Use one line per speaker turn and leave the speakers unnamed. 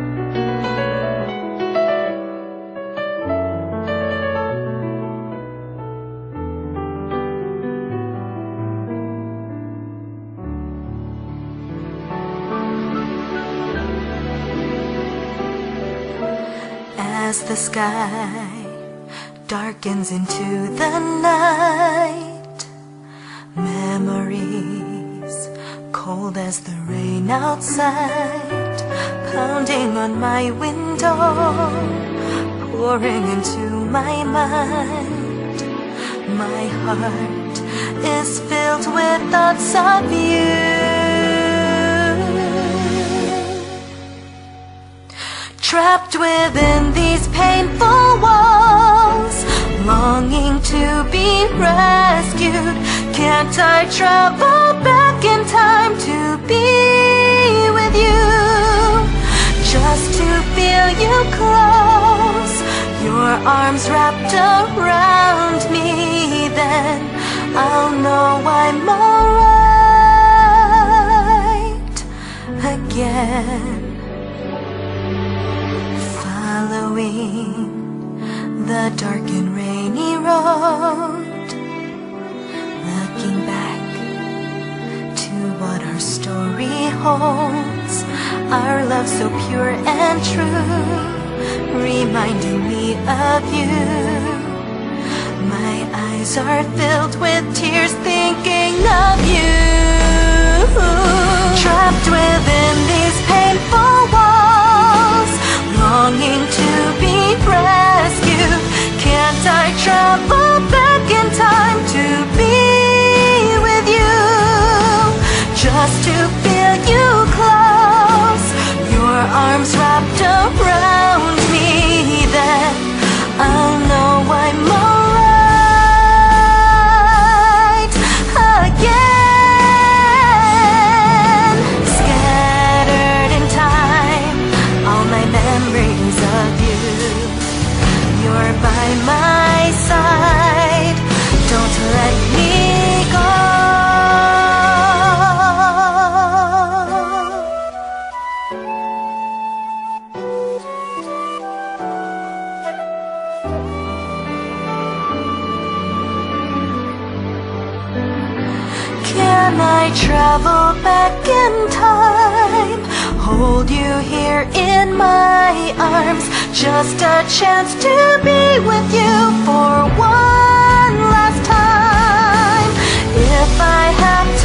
As the sky darkens into the night, memories cold as the rain outside, pounding on my window, pouring into my mind. My heart is filled with thoughts of you. Trapped within these painful walls, longing to be rescued. Can't I travel back in time to be with you? Just to feel you close, your arms wrapped around me. Then I'll know I'm alright again. Following the dark and rainy road, looking back to what our story holds, our love so pure and true, reminding me of you. My eyes are filled with tears thinking of you. Trapped within these painful walls, longing to be rescued. Can't I travel back in time to be with you? Just to feel you close, your arms wrapped around me. Then I'll know I'm alright again. Scattered in time, all my memories of you. You're by my side, don't let me go. Can I travel back in time, hold you here in my arms? Just a chance to be with you for one last time. If I have to